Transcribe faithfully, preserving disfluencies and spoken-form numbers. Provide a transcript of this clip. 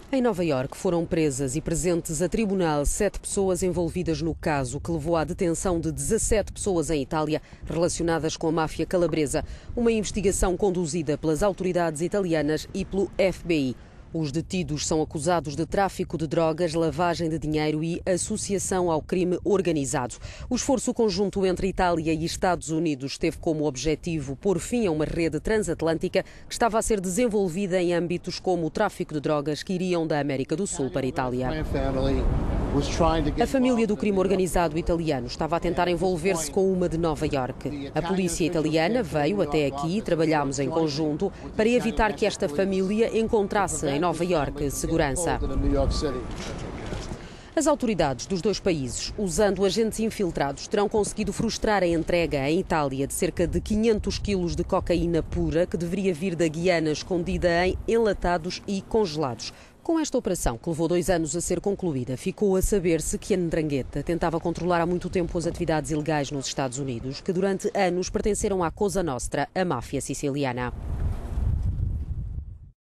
Em Nova Iorque foram presas e presentes a tribunal sete pessoas envolvidas no caso que levou à detenção de dezassete pessoas em Itália relacionadas com a máfia calabresa. Uma investigação conduzida pelas autoridades italianas e pelo F B I. Os detidos são acusados de tráfico de drogas, lavagem de dinheiro e associação ao crime organizado. O esforço conjunto entre Itália e Estados Unidos teve como objetivo pôr fim a uma rede transatlântica que estava a ser desenvolvida em âmbitos como o tráfico de drogas que iriam da América do Sul para a Itália. A família do crime organizado italiano estava a tentar envolver-se com uma de Nova Iorque. A polícia italiana veio até aqui e trabalhámos em conjunto para evitar que esta família encontrasse em Nova Iorque segurança. As autoridades dos dois países, usando agentes infiltrados, terão conseguido frustrar a entrega em Itália de cerca de quinhentos quilos de cocaína pura que deveria vir da Guiana, escondida em enlatados e congelados. Com esta operação, que levou dois anos a ser concluída, ficou a saber-se que a Ndrangheta tentava controlar há muito tempo as atividades ilegais nos Estados Unidos, que durante anos pertenceram à Cosa Nostra, a máfia siciliana.